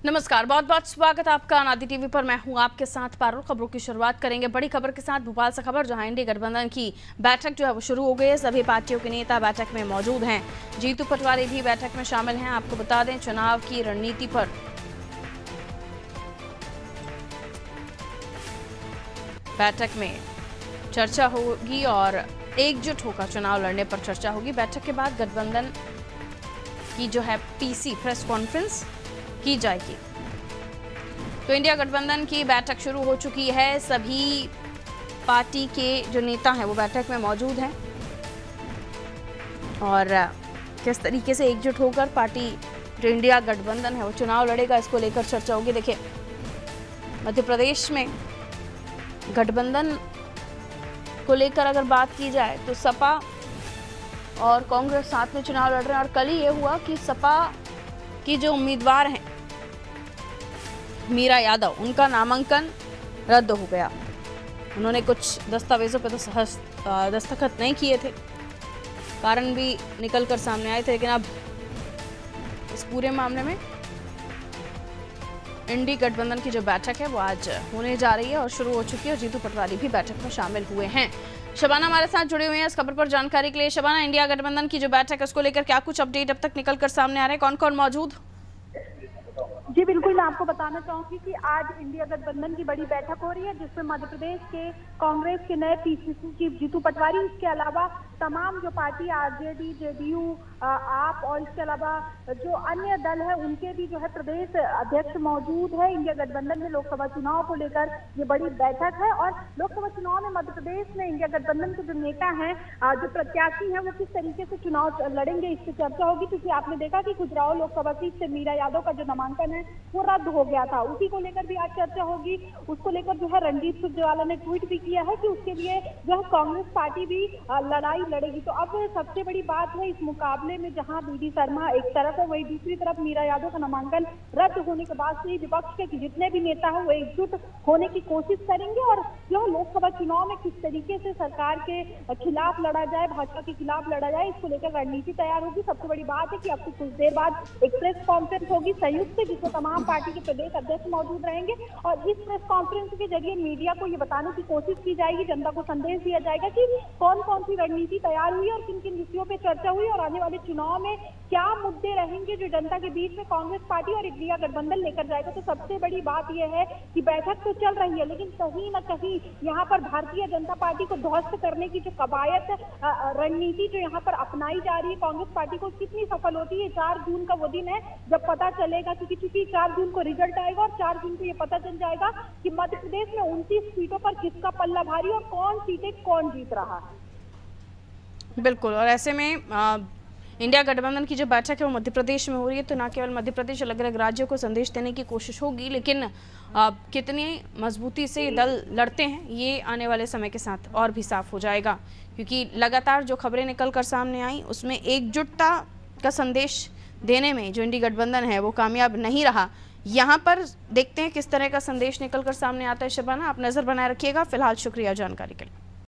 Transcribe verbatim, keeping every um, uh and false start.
नमस्कार, बहुत बहुत स्वागत है आपका अनादि टीवी पर। मैं हूं आपके साथ पारुल। खबरों की शुरुआत करेंगे बड़ी खबर के साथ। भोपाल से खबर, जहां इंडी गठबंधन की बैठक जो है वो शुरू हो गई है। सभी पार्टियों के नेता बैठक में मौजूद हैं। जीतू पटवारी भी बैठक में शामिल हैं। आपको बता दें, चुनाव की रणनीति पर बैठक में चर्चा होगी और एकजुट होकर चुनाव लड़ने पर चर्चा होगी। बैठक के बाद गठबंधन की जो है पीसी प्रेस कॉन्फ्रेंस की जाएगी। तो इंडिया गठबंधन की बैठक शुरू हो चुकी है। सभी पार्टी के जो नेता हैं वो बैठक में मौजूद हैं और किस तरीके से एकजुट होकर पार्टी जो इंडिया गठबंधन है वो चुनाव लड़ेगा, इसको लेकर चर्चा होगी। देखिए, मध्य प्रदेश में गठबंधन को लेकर अगर बात की जाए तो सपा और कांग्रेस साथ में चुनाव लड़ रहे हैं और कल ही ये हुआ कि सपा की जो उम्मीदवार हैं मीरा यादव, उनका नामांकन रद्द हो गया। उन्होंने कुछ दस्तावेजों पर दस्तखत नहीं किए थे, कारण भी निकल कर सामने आए थे। लेकिन अब इस पूरे मामले में इंडी गठबंधन की जो बैठक है वो आज होने जा रही है और शुरू हो चुकी है और जीतू पटवारी भी बैठक में शामिल हुए हैं। शबाना हमारे साथ जुड़े हुए हैं इस खबर पर जानकारी के लिए। शबाना, इंडिया गठबंधन की जो बैठक है उसको लेकर क्या कुछ अपडेट अब तक निकल कर सामने आ रहे हैं, कौन कौन मौजूद? जी बिल्कुल, मैं आपको बताना चाहूंगी कि आज इंडिया गठबंधन की बड़ी बैठक हो रही है, जिसमें मध्य प्रदेश के कांग्रेस के नए पीसीसी चीफ जीतू पटवारी, इसके अलावा तमाम जो पार्टी आरजेडी, जेडीयू, आप और इसके अलावा जो अन्य दल है उनके भी जो है प्रदेश अध्यक्ष मौजूद है। इंडिया गठबंधन में लोकसभा चुनाव को लेकर ये बड़ी बैठक है और लोकसभा चुनाव में मध्य प्रदेश में इंडिया गठबंधन के जो नेता हैं, जो प्रत्याशी हैं, वो किस तरीके से चुनाव लड़ेंगे, इस पर चर्चा होगी। क्योंकि आपने देखा कि खजुराहो लोकसभा सीट से मीरा यादव का जो नामांकन है वो रद्द हो गया था, उसी को लेकर भी आज चर्चा होगी। उसको लेकर जो है रणदीप सुरजेवाला ने ट्वीट भी किया है कि उसके लिए जो है कांग्रेस पार्टी भी लड़ाई लड़ेगी। तो अब सबसे बड़ी बात है इस मुकाबले में, जहां बी डी शर्मा एक तरफ है, वही दूसरी तरफ मीरा यादव का नामांकन रद्द होने के बाद से विपक्ष के जितने भी नेता हैं वो एकजुट होने की कोशिश करेंगे और जो है लोकसभा चुनाव में किस तरीके से सरकार के खिलाफ लड़ा जाए, भाजपा के खिलाफ लड़ा जाए, इसको लेकर रणनीति तैयार होगी। सबसे बड़ी बात है कि अब कुछ देर बाद एक प्रेस कॉन्फ्रेंस होगी संयुक्त, जिसमें तमाम पार्टी के प्रदेश अध्यक्ष मौजूद रहेंगे और इस प्रेस कॉन्फ्रेंस के जरिए मीडिया को ये बताने की कोशिश की जाएगी, जनता को संदेश दिया जाएगा कि कौन कौन सी रणनीति तैयार हुई और किन किन विषयों पे चर्चा हुई और आने वाले चुनाव में क्या मुद्दे रहेंगे जो जनता के बीच में कांग्रेस पार्टी और इंडिया गठबंधन लेकर जाएगा। तो सबसे बड़ी बात यह है कि बैठक तो चल रही है, लेकिन कहीं ना कहीं यहाँ पर भारतीय जनता पार्टी को ध्वस्त करने की जो कवायद रणनीति जो यहाँ पर अपनाई जा रही है कांग्रेस पार्टी को, कितनी सफल होती है, चार जून का वो दिन है जब पता चलेगा। क्योंकि चूंकि चार जून को रिजल्ट आएगा और चार जून को ये पता चल जाएगा कि मध्य प्रदेश में उनतीस सीटों पर किसका पल्ला भारी और कौन सीटें कौन जीत रहा है। बिल्कुल, और ऐसे में आ, इंडिया गठबंधन की जो बैठक है वो मध्य प्रदेश में हो रही है, तो न केवल मध्य प्रदेश, अलग अलग राज्यों को संदेश देने की कोशिश होगी, लेकिन आ, कितनी मजबूती से दल लड़ते हैं ये आने वाले समय के साथ और भी साफ हो जाएगा। क्योंकि लगातार जो खबरें निकल कर सामने आई उसमें एकजुटता का संदेश देने में जो इंडी गठबंधन है वो कामयाब नहीं रहा। यहाँ पर देखते हैं किस तरह का संदेश निकल कर सामने आता है। शबाना, आप नजर बनाए रखिएगा। फिलहाल शुक्रिया जानकारी के लिए।